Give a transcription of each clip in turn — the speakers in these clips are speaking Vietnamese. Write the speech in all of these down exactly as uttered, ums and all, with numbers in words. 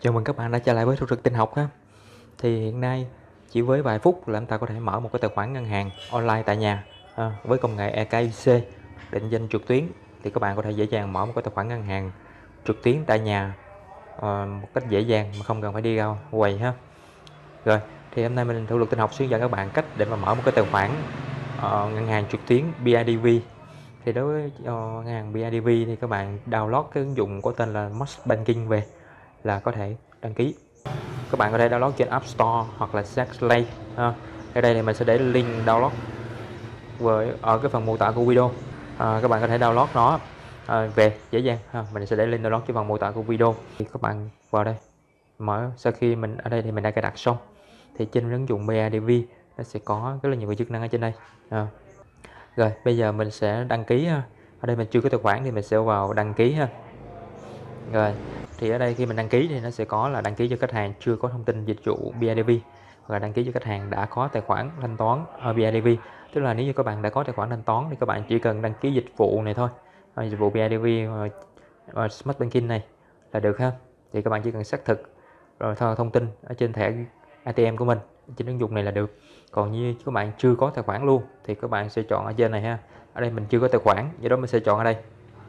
Chào mừng các bạn đã trở lại với Thủ Trực Tin Học ha. Thì hiện nay chỉ với vài phút là chúng ta có thể mở một cái tài khoản ngân hàng online tại nhà à, với công nghệ e ca i xê định danh trực tuyến, thì các bạn có thể dễ dàng mở một cái tài khoản ngân hàng trực tuyến tại nhà à, một cách dễ dàng mà không cần phải đi ra quầy ha. Rồi, thì hôm nay mình Thủ Lực Tin Học hướng dẫn các bạn cách để mà mở một cái tài khoản uh, ngân hàng trực tuyến bê i đê vê. Thì đối với uh, ngân hàng bê i đê vê thì các bạn download cái ứng dụng có tên là Mox Banking về là có thể đăng ký. Các bạn có thể download trên App Store hoặc là Google Play. À, ở đây thì mình sẽ để link download với ở cái phần mô tả của video. À, các bạn có thể download nó à, về dễ dàng. À, mình sẽ để link download trên phần mô tả của video. Thì các bạn vào đây mở, sau khi mình ở đây thì mình đã cài đặt xong thì trên ứng dụng bê i đê vê nó sẽ có rất là nhiều chức năng ở trên đây. À, rồi bây giờ mình sẽ đăng ký. Ở đây mình chưa có tài khoản thì mình sẽ vào đăng ký ha. Rồi thì ở đây khi mình đăng ký thì nó sẽ có là đăng ký cho khách hàng chưa có thông tin dịch vụ bê i đê vê, và đăng ký cho khách hàng đã có tài khoản thanh toán ở bê i đê vê. Tức là nếu như các bạn đã có tài khoản thanh toán thì các bạn chỉ cần đăng ký dịch vụ này thôi, dịch vụ bê i đê vê và Smart Banking này là được ha. Thì các bạn chỉ cần xác thực rồi thôi thông tin ở trên thẻ a tê em của mình trên ứng dụng này là được. Còn như các bạn chưa có tài khoản luôn thì các bạn sẽ chọn ở trên này ha. Ở đây mình chưa có tài khoản, do đó mình sẽ chọn ở đây.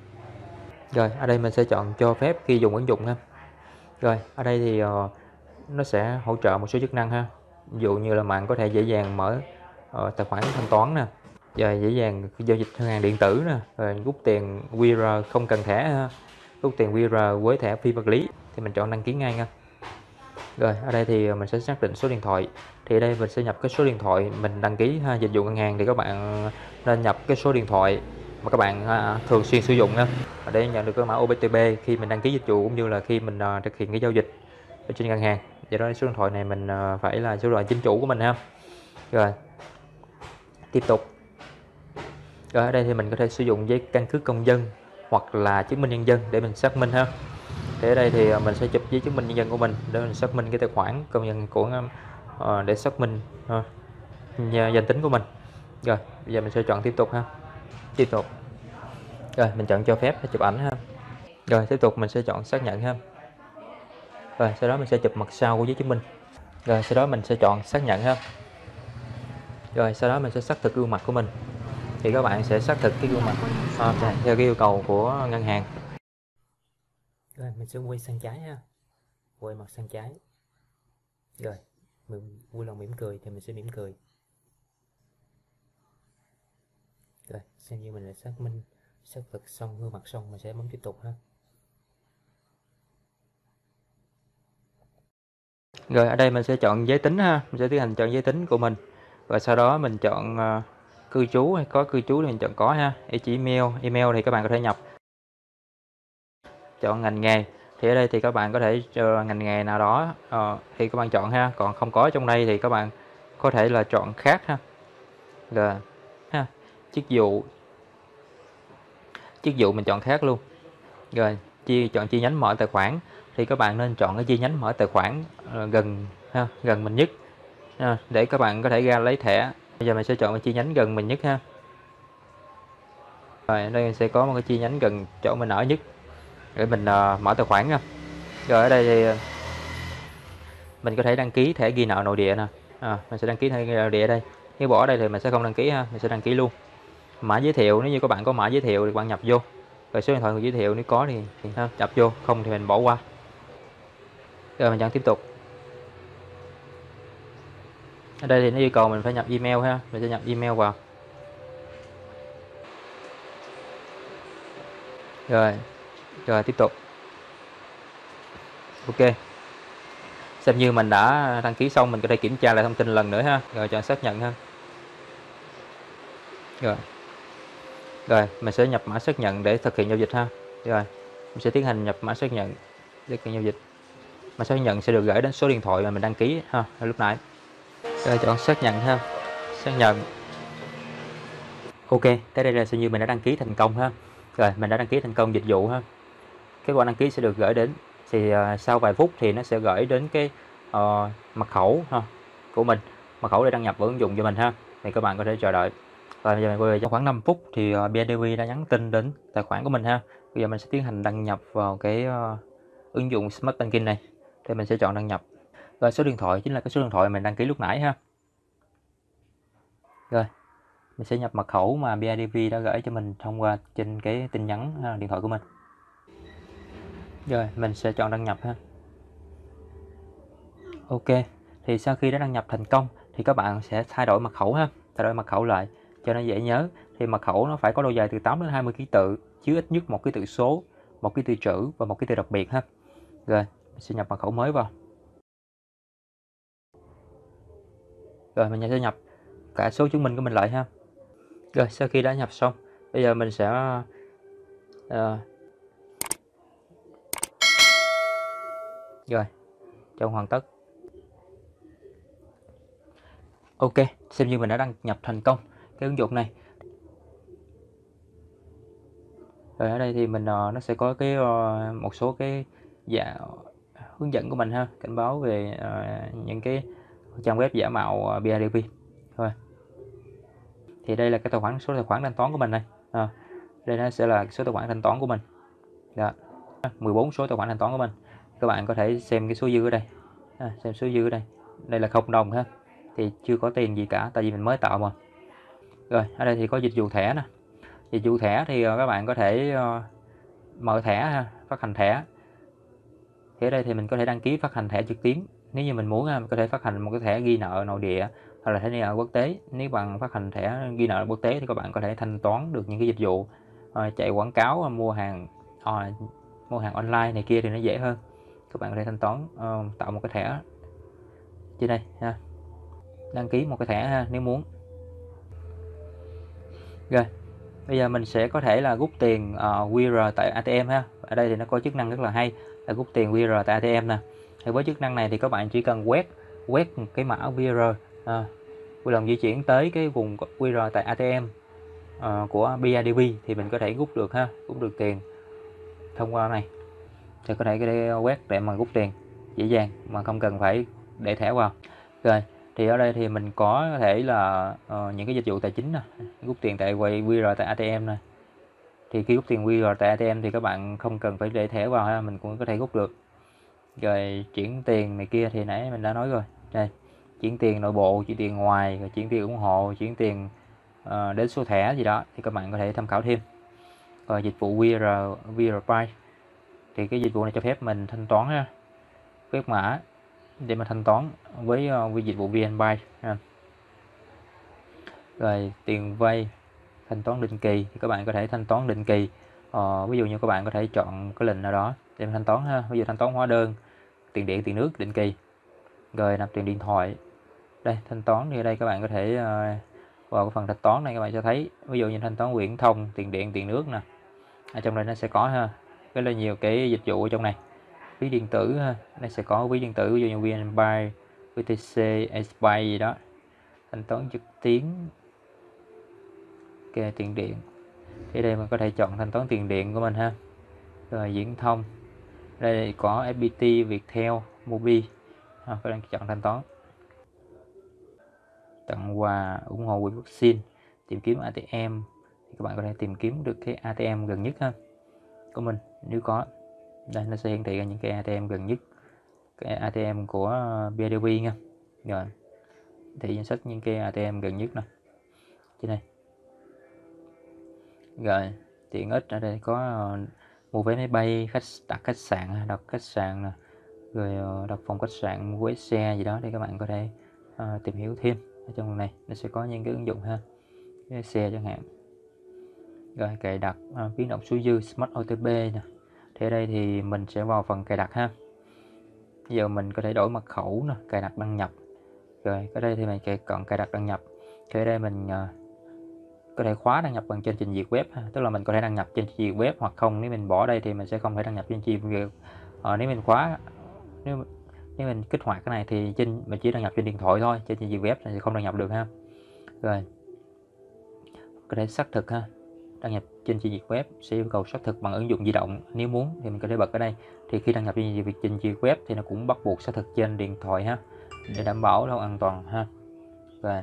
Rồi ở đây mình sẽ chọn cho phép khi dùng ứng dụng ha. Rồi ở đây thì uh, nó sẽ hỗ trợ một số chức năng ha. Ví dụ như là bạn có thể dễ dàng mở uh, tài khoản thanh toán nè, và dễ dàng giao dịch ngân hàng điện tử nè, rồi rút tiền quy rờ không cần thẻ ha. Rút tiền quy rờ với thẻ phi vật lý thì mình chọn đăng ký ngay nha. Rồi ở đây thì mình sẽ xác định số điện thoại. Thì ở đây mình sẽ nhập cái số điện thoại mình đăng ký ha, dịch vụ ngân hàng thì các bạn nên nhập cái số điện thoại mà các bạn à, thường xuyên sử dụng nha, để nhận được cái mã ô tê pê khi mình đăng ký dịch vụ cũng như là khi mình à, thực hiện cái giao dịch ở trên ngân hàng. Do đó số điện thoại này mình à, phải là số điện thoại chính chủ của mình ha. Rồi tiếp tục. Rồi ở đây thì mình có thể sử dụng giấy căn cước công dân hoặc là chứng minh nhân dân để mình xác minh ha. Thì ở đây thì mình sẽ chụp giấy chứng minh nhân dân của mình để mình xác minh cái tài khoản công dân của uh, để xác minh uh, danh tính của mình. Rồi bây giờ mình sẽ chọn tiếp tục ha. Tiếp tục. Rồi mình chọn cho phép để chụp ảnh ha. Rồi tiếp tục mình sẽ chọn xác nhận ha. Rồi sau đó mình sẽ chụp mặt sau của giấy chứng minh. Rồi sau đó mình sẽ chọn xác nhận ha. Rồi sau đó mình sẽ xác thực gương mặt của mình. Thì các bạn sẽ xác thực cái gương mặt à, theo cái yêu cầu của ngân hàng. Rồi mình sẽ quay sang trái ha. Quay mặt sang trái. Rồi mình vui lòng mỉm cười thì mình sẽ mỉm cười. Rồi xem như mình đã xác minh xác thực xong gương mặt xong, mình sẽ bấm tiếp tục ha. Rồi ở đây mình sẽ chọn giới tính ha, mình sẽ tiến hành chọn giới tính của mình. Rồi sau đó mình chọn uh, cư trú hay có cư trú thì mình chọn có ha. Địa chỉ email, email thì các bạn có thể nhập. Chọn ngành nghề thì ở đây thì các bạn có thể uh, ngành nghề nào đó uh, thì các bạn chọn ha, còn không có trong đây thì các bạn có thể là chọn khác ha. Rồi ha, chức vụ chức vụ mình chọn khác luôn. Rồi chi chọn chi nhánh mở tài khoản thì các bạn nên chọn cái chi nhánh mở tài khoản uh, gần ha, gần mình nhất ha, để các bạn có thể ra lấy thẻ. Bây giờ mình sẽ chọn cái chi nhánh gần mình nhất ha. Rồi ở đây sẽ có một cái chi nhánh gần chỗ mình ở nhất để mình uh, mở tài khoản nha. Rồi ở đây thì mình có thể đăng ký thẻ ghi nợ nội địa nè. À, mình sẽ đăng ký thẻ ghi nợ nội địa ở đây. Nếu bỏ ở đây thì mình sẽ không đăng ký ha, mình sẽ đăng ký luôn. Mã giới thiệu, nếu như các bạn có mã giới thiệu thì bạn nhập vô. Rồi số điện thoại người giới thiệu nếu có thì, thì ha, nhập vô, không thì mình bỏ qua. Rồi mình chọn tiếp tục. Ở đây thì nó yêu cầu mình phải nhập email ha, mình sẽ nhập email vào. Rồi, rồi tiếp tục. Ok. Xem như mình đã đăng ký xong, mình có thể kiểm tra lại thông tin lần nữa ha. Rồi chọn xác nhận ha. Rồi. Rồi, mình sẽ nhập mã xác nhận để thực hiện giao dịch ha. Rồi, mình sẽ tiến hành nhập mã xác nhận để thực hiện giao dịch. Mã xác nhận sẽ được gửi đến số điện thoại mà mình đăng ký ha, lúc nãy. Rồi chọn xác nhận ha. Xác nhận. Ok, tới đây là xem như mình đã đăng ký thành công ha. Rồi, mình đã đăng ký thành công dịch vụ ha. Kết quả đăng ký sẽ được gửi đến, thì uh, sau vài phút thì nó sẽ gửi đến cái uh, mật khẩu ha của mình, mật khẩu để đăng nhập vào ứng dụng cho mình ha. Thì các bạn có thể chờ đợi. Và bây giờ mình quay về trong khoảng năm phút thì uh, bê i đê vê đã nhắn tin đến tài khoản của mình ha. Bây giờ mình sẽ tiến hành đăng nhập vào cái uh, ứng dụng Smart Banking này. thì mình sẽ chọn đăng nhập. Rồi số điện thoại chính là cái số điện thoại mình đăng ký lúc nãy ha. Rồi mình sẽ nhập mật khẩu mà bê i đê vê đã gửi cho mình thông qua trên cái tin nhắn ha, điện thoại của mình. Rồi mình sẽ chọn đăng nhập ha. Ok, thì sau khi đã đăng nhập thành công thì các bạn sẽ thay đổi mật khẩu ha, thay đổi mật khẩu lại cho nó dễ nhớ. Thì mật khẩu nó phải có độ dài từ tám đến hai mươi ký tự, chứa ít nhất một ký tự số, một ký tự chữ và một ký tự đặc biệt ha. Rồi mình sẽ nhập mật khẩu mới vào. Rồi mình sẽ nhập cả số chứng minh của mình lại ha. Rồi sau khi đã nhập xong, bây giờ mình sẽ uh, rồi chọn hoàn tất. Ok, xem như mình đã đăng nhập thành công cái ứng dụng này. Rồi ở đây thì mình uh, nó sẽ có cái uh, một số cái dạ, hướng dẫn của mình ha, cảnh báo về uh, những cái trang web giả mạo uh, bê i đê vê. Thôi. Thì đây là cái tài khoản số tài khoản thanh toán của mình này. À, đây nó sẽ là số tài khoản thanh toán của mình. Đó. mười bốn số tài khoản thanh toán của mình. Các bạn có thể xem cái số dư ở đây. À, xem số dư ở đây. Đây là không đồng ha. Thì chưa có tiền gì cả, tại vì mình mới tạo mà. Rồi, ở đây thì có dịch vụ thẻ nè. Dịch vụ thẻ thì các bạn có thể uh, mở thẻ ha, phát hành thẻ. Thì ở đây thì mình có thể đăng ký phát hành thẻ trực tuyến. Nếu như mình muốn ha, mình có thể phát hành một cái thẻ ghi nợ nội địa hoặc là thẻ ghi nợ quốc tế. Nếu bạn phát hành thẻ ghi nợ quốc tế thì các bạn có thể thanh toán được những cái dịch vụ uh, chạy quảng cáo, mua hàng uh, mua hàng online này kia thì nó dễ hơn. Các bạn có thể thanh toán uh, tạo một cái thẻ trên đây ha, đăng ký một cái thẻ ha nếu muốn. Rồi bây giờ mình sẽ có thể là rút tiền uh, quy rờ tại a tê em ha. Ở đây thì nó có chức năng rất là hay là rút tiền quy rờ tại a tê em nè. Thì với chức năng này thì các bạn chỉ cần quét quét cái mã quy rờ à, vui lòng di chuyển tới cái vùng quy rờ tại a tê em uh, của bê i đê vê thì mình có thể rút được ha, rút được tiền thông qua này. Thì có thể cái đây quét để mà rút tiền dễ dàng mà không cần phải để thẻ vào. Rồi thì ở đây thì mình có thể là uh, những cái dịch vụ tài chính nè, rút tiền tại quầy quy rờ tại a tê em này. Thì khi rút tiền quy rờ tại a tê em thì các bạn không cần phải để thẻ vào ha, mình cũng có thể rút được. Rồi chuyển tiền này kia thì nãy mình đã nói rồi. Đây, chuyển tiền nội bộ, chuyển tiền ngoài, rồi chuyển tiền ủng hộ, chuyển tiền uh, đến số thẻ gì đó thì các bạn có thể tham khảo thêm. Rồi dịch vụ quy rờ quy rờ Pay thì cái dịch vụ này cho phép mình thanh toán ha, quét mã để mà thanh toán với uh, với dịch vụ vê en Pay ha. Rồi tiền vay thanh toán định kỳ thì các bạn có thể thanh toán định kỳ. Ờ, ví dụ như các bạn có thể chọn cái lệnh nào đó để thanh toán ha, ví dụ thanh toán hóa đơn, tiền điện, tiền nước định kỳ. Rồi nạp tiền điện thoại. Đây thanh toán thì ở đây các bạn có thể uh, vào cái phần thanh toán này các bạn sẽ thấy ví dụ như thanh toán viễn thông, tiền điện, tiền nước nè. Ở trong đây nó sẽ có ha, rất là nhiều cái dịch vụ ở trong này. Ví điện tử ha, nó sẽ có ví điện tử ví dụ như vê en Pay, vê tê xê, Expay gì đó. Thanh toán trực tuyến. Ok, tiền điện. Thì đây mình có thể chọn thanh toán tiền điện của mình ha. Rồi viễn thông. Đây có ép pê tê, Viettel, Mobi. À, các bạn chọn thanh toán. Tặng quà, ủng hộ quỹ vaccine, tìm kiếm a tê em thì các bạn có thể tìm kiếm được cái a tê em gần nhất ha của mình nếu có. Đây nó sẽ hiển thị ra những cái a tê em gần nhất, cái a tê em của bê i đê vê nha. Rồi thì danh sách những cái a tê em gần nhất nè trên đây. Rồi tiện ích ở đây có uh, mua vé máy bay, khách đặt khách sạn, đặt khách sạn nè, rồi uh, đặt phòng khách sạn, mua vé xe gì đó thì các bạn có thể uh, tìm hiểu thêm. Ở trong này nó sẽ có những cái ứng dụng ha, vé xe chẳng hạn. Rồi cài đặt uh, biến động số dư Smart ô tê pê nè. Thì ở đây thì mình sẽ vào phần cài đặt ha. Bây giờ mình có thể đổi mật khẩu nè, cài đặt đăng nhập. Rồi ở đây thì mình chọn cài đặt đăng nhập. Thì ở đây mình uh, có thể khóa đăng nhập bằng trên trình duyệt web ha. Tức là mình có thể đăng nhập trên trình duyệt web hoặc không, nếu mình bỏ đây thì mình sẽ không thể đăng nhập trên trình duyệt. Ờ, nếu mình khóa nếu nếu mình kích hoạt cái này thì trên mình chỉ đăng nhập trên điện thoại thôi, trên trình duyệt web thì không đăng nhập được ha. Rồi có thể xác thực ha, đăng nhập trên trình duyệt web sẽ yêu cầu xác thực bằng ứng dụng di động. Nếu muốn thì mình có thể bật ở đây. Thì khi đăng nhập trên việc trình duyệt web thì nó cũng bắt buộc xác thực trên điện thoại ha, để đảm bảo đâu an toàn ha. Rồi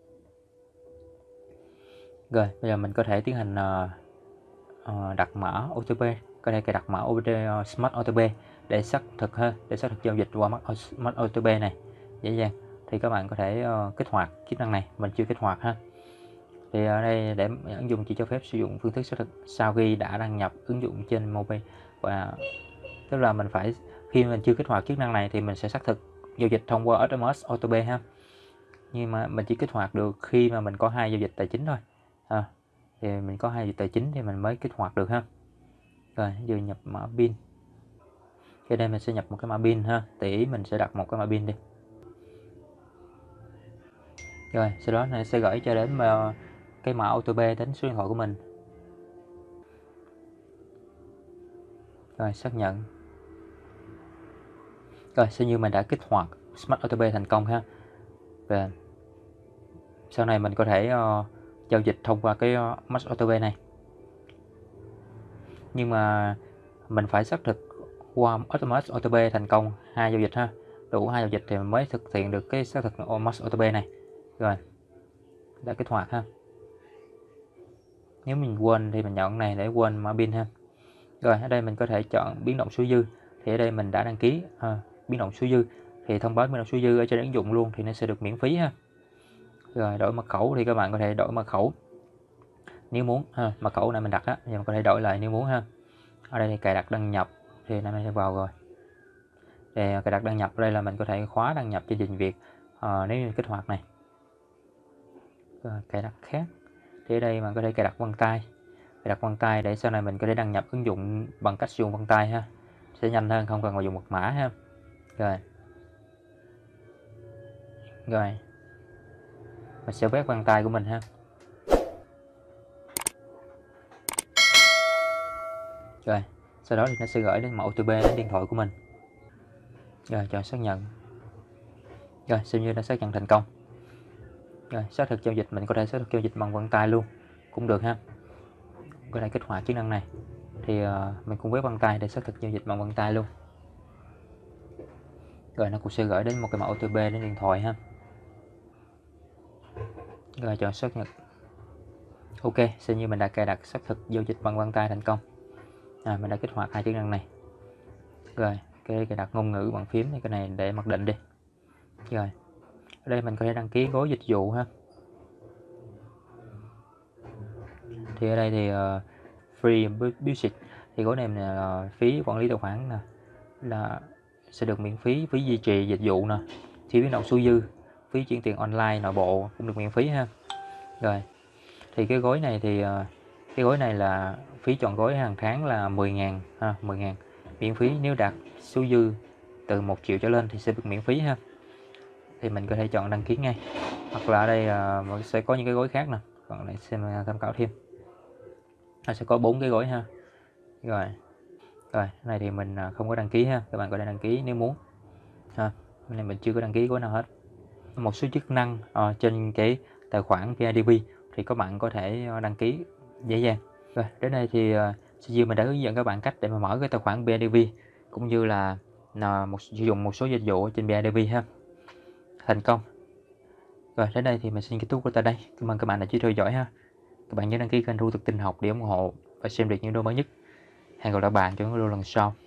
Rồi bây giờ mình có thể tiến hành uh, uh, đặt mã ô tê pê, có thể cài đặt mã ô tê pê uh, Smart ô tê pê để xác thực ha, để xác thực giao dịch qua Smart ô tê pê này dễ dàng, thì các bạn có thể uh, kích hoạt chức năng này. Mình chưa kích hoạt ha. Thì ở đây để ứng dụng chỉ cho phép sử dụng phương thức xác thực sau khi đã đăng nhập ứng dụng trên mobile, và tức là mình phải khi mình chưa kích hoạt chức năng này thì mình sẽ xác thực giao dịch thông qua ét em ét ô tê pê ha. Nhưng mà mình chỉ kích hoạt được khi mà mình có hai giao dịch tài chính thôi. À, thì mình có hai giao dịch tài chính thì mình mới kích hoạt được ha. Rồi giờ nhập mã pin. Ở đây mình sẽ nhập một cái mã pin ha, tùy ý mình sẽ đặt một cái mã pin đi. Rồi sau đó nó sẽ gửi cho đến uh, cái mã ô tê pê đến số điện thoại của mình. Rồi xác nhận. Rồi xem như mình đã kích hoạt Smart ô tê pê thành công ha. Và sau này mình có thể uh, giao dịch thông qua cái uh, Smart ô tê pê này. Nhưng mà mình phải xác thực qua ét em ét ô tê pê thành công hai giao dịch ha. Đủ hai giao dịch thì mình mới thực hiện được cái xác thực Smart ô tê pê này. Rồi đã kích hoạt ha. Nếu mình quên thì mình chọn này để quên mã pin ha. Rồi ở đây mình có thể chọn biến động số dư. Thì ở đây mình đã đăng ký à, biến động số dư, thì thông báo biến động số dư ở trên ứng dụng luôn thì nó sẽ được miễn phí ha. Rồi đổi mật khẩu thì các bạn có thể đổi mật khẩu nếu muốn ha. Mật khẩu này mình đặt á, thì mình có thể đổi lại nếu muốn ha. Ở đây thì cài đặt đăng nhập thì này mình sẽ vào rồi. Để cài đặt đăng nhập ở đây là mình có thể khóa đăng nhập chương trình Việt à, nếu như kích hoạt này. Rồi, cài đặt khác thì ở đây mình có thể cài đặt vân tay, cài đặt vân tay để sau này mình có thể đăng nhập ứng dụng bằng cách sử dụng vân tay ha, sẽ nhanh hơn, không cần phải dùng mật mã ha. Rồi rồi mình sẽ quét vân tay của mình ha. Rồi sau đó thì nó sẽ gửi đến mã ô tê pê đến điện thoại của mình. Rồi chọn xác nhận. Rồi xem như đã xác nhận thành công. Rồi xác thực giao dịch mình có thể xác thực giao dịch bằng vân tay luôn cũng được ha. Có thể kích hoạt chức năng này thì uh, mình cũng quét vân tay để xác thực giao dịch bằng vân tay luôn. Rồi nó cũng sẽ gửi đến một cái mã ô tê pê đến điện thoại ha. Rồi chọn xác nhận. Ok, xem như mình đã cài đặt xác thực giao dịch bằng vân tay thành công. À, mình đã kích hoạt hai chức năng này. Rồi cái cài đặt ngôn ngữ bằng phím thì cái này để mặc định đi. Rồi ở đây mình có thể đăng ký gói dịch vụ ha. Thì ở đây thì uh, free basic thì gói này là phí quản lý tài khoản nè, là sẽ được miễn phí, phí duy trì dịch vụ nè, phí biến động số dư, phí chuyển tiền online nội bộ cũng được miễn phí ha. Rồi thì cái gói này thì uh, cái gói này là phí chọn gói hàng tháng là mười ngàn ha, mười ngàn miễn phí, nếu đạt số dư từ một triệu trở lên thì sẽ được miễn phí ha. Thì mình có thể chọn đăng ký ngay, hoặc là ở đây uh, sẽ có những cái gói khác nè, còn lại xem uh, tham khảo thêm. Nó sẽ có bốn cái gói ha. Rồi rồi này thì mình uh, không có đăng ký ha, các bạn có thể đăng ký nếu muốn ha. Cái này mình chưa có đăng ký gói nào hết. Một số chức năng uh, trên cái tài khoản bê i đê pê thì các bạn có thể uh, đăng ký dễ dàng. Rồi đến đây thì uh, xê giê mình đã hướng dẫn các bạn cách để mà mở cái tài khoản bê i đê pê cũng như là uh, một, sử dụng một số dịch vụ trên bê i đê pê ha, thành công. Rồi đến đây thì mình xin kết thúc tại đây. Cảm ơn các bạn đã chú ý theo dõi ha. Các bạn nhớ đăng ký kênh Thu Thực Tin Học để ủng hộ và xem được những video mới nhất. Hẹn gặp lại bạn trong những video lần sau.